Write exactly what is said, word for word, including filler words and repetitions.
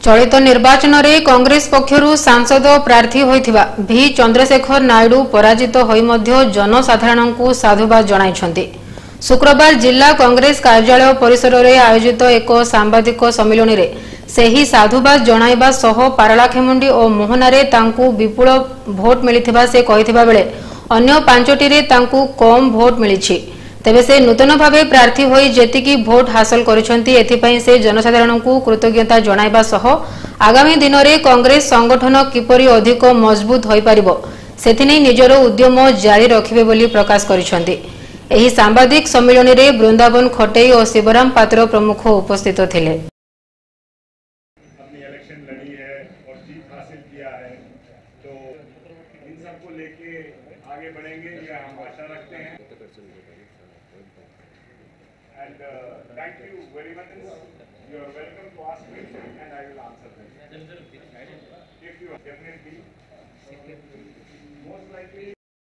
चलित निर्वाचन में कांग्रेस पक्षरु सांसद प्रार्थी होइथिबा भी चंद्रशेखर नायडू पराजित होई मध्य जनसाधारण को साधुवाद जणाइछन्ति। शुक्रवार जिला कांग्रेस कार्यालय परिसर में आयोजित एक सांबादिक सम्मेलन में सेही साधुवाद जणाइबा सह पारलाखेमुंडी और मोहनारे तांकू विपुल भोट मिलिथिबा से कहिथिबा बेले अन्य पांचटी रे तांकू कम भोट मिलिछि। तेबे से नूतन भावे प्रार्थी होई जेतिकी भोट हासिल करिसंती एथिपई से जनसाधारण को कृतज्ञता जणाइबा सह आगामी दिन में कांग्रेस संगठन किपरि अधिक मजबूत होई पारिबो सेथिनै निजर उद्यम जारी रखिबे बोली प्रकाश करिसंती। एही सांबादिक सम्मेलन में वृंदावन खटेई और शिवराम पात्र प्रमुख उपस्थित थिले। आगे बढ़ेंगे या हम आशा रखते हैं। And uh, thank you very much. You are welcome to ask me and I will answer them. If you definitely, most likely